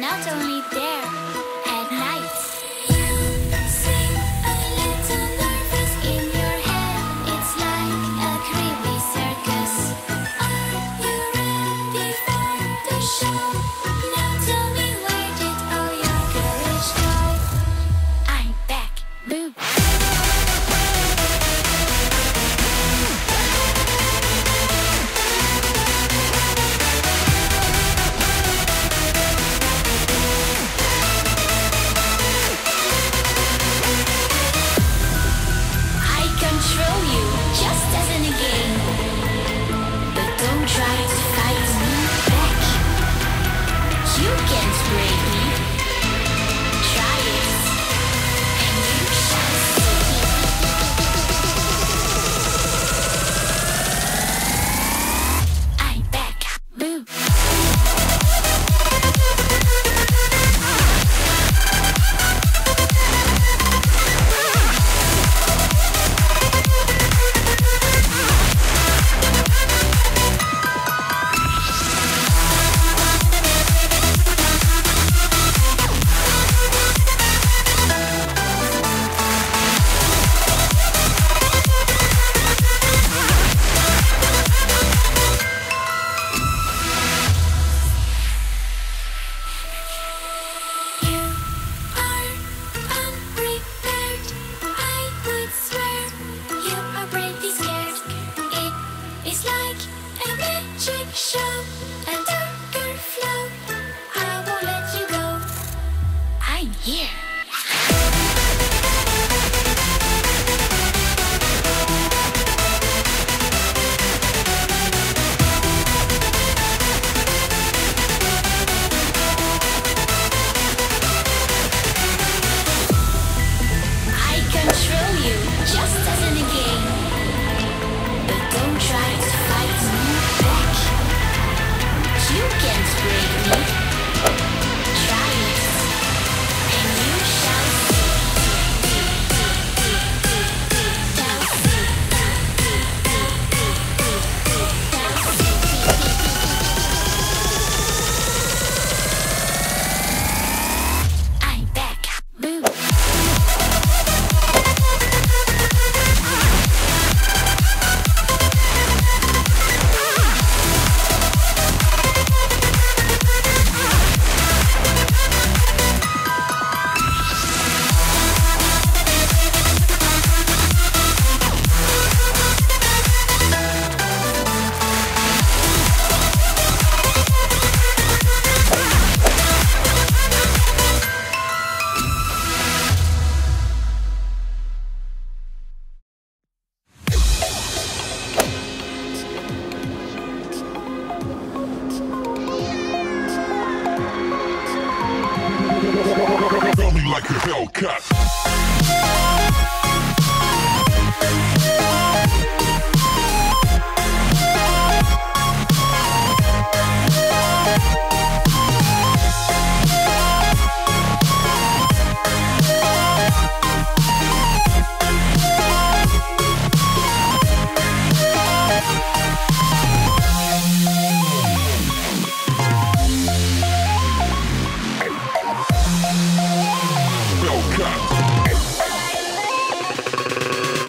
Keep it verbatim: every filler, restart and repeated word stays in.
not only there, at night. You seem a little nervous in your head. It's like a creepy circus. Are you ready for the show? Now tell me, where did all your courage go? I'm back, boo. Control you, just as in a game. But don't try to fight me back. You can't break me. Try it, and you shall see. I'm back, boo. Like a Hellcat. Hellcat.